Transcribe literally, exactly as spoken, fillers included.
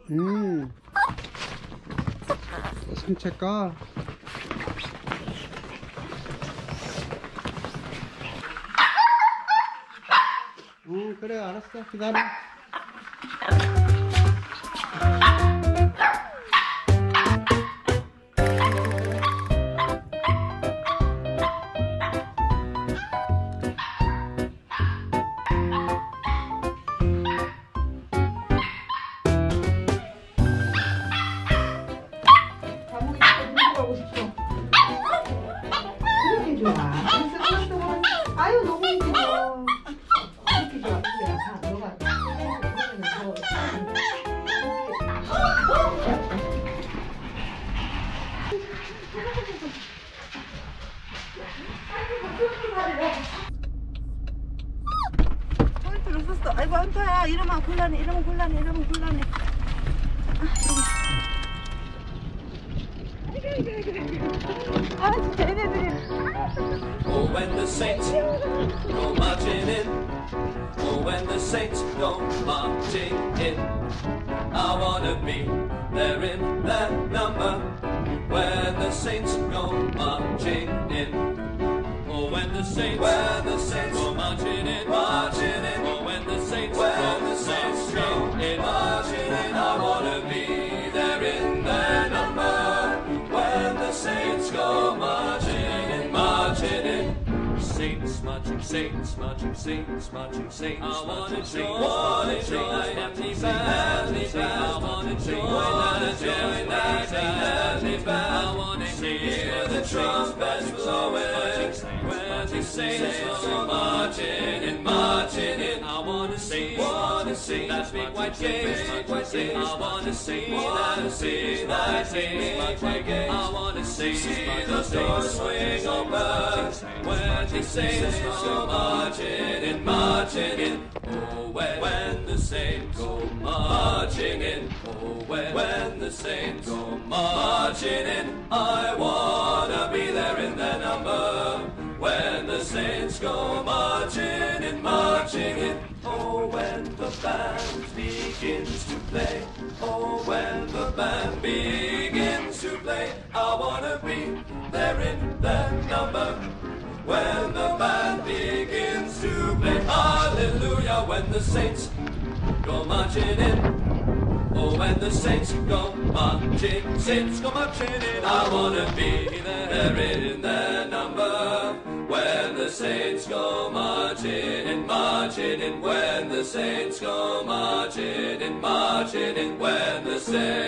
음. 산책 가. 응, 그래, 알았어. 기다려. 아유 너무 이뻐. 이렇게 좋아. 야, 너가 포인트를 썼어. 아이고 환타야, 이러면 곤란해, 이러면 곤란해, 이러면 곤란해. 아, 진짜 얘네들이. Oh, when the saints go marching in. Oh, when the saints go marching in. I wanna be there in that number. When the saints go marching in. Oh, when the saints, when the saints go marching in, marching in. Oh, when the saints, when the saints go in, marching in. I wanna be there in that number. When the saints go marching in, marching in. Saints marching, saints marching, saints marching, saints I wanna join, wanna join that happy band. I wanna join that, join that happy band. I wanna hear the trumpets blowing when the saints go marching in, marching in. I wanna see, wanna see that big white gate, white gate. I wanna see that, see that big white gate. I wanna see those doors swing open when the saints go marching in, marching in. Oh, when, when the saints go marching in. Oh, when, when the saints go marching in. I wanna be there in their number. When the saints go marching in, marching in. Oh, when the band begins to play. Oh, when the band begins to play. I wanna be there in their number. When the band begins to play. Hallelujah, when the saints go marching in. Oh, when the saints go marching, saints go marching in. I wanna be there in their number. When the saints go marching in, marching in. When the saints go marching in, marching in. When the saints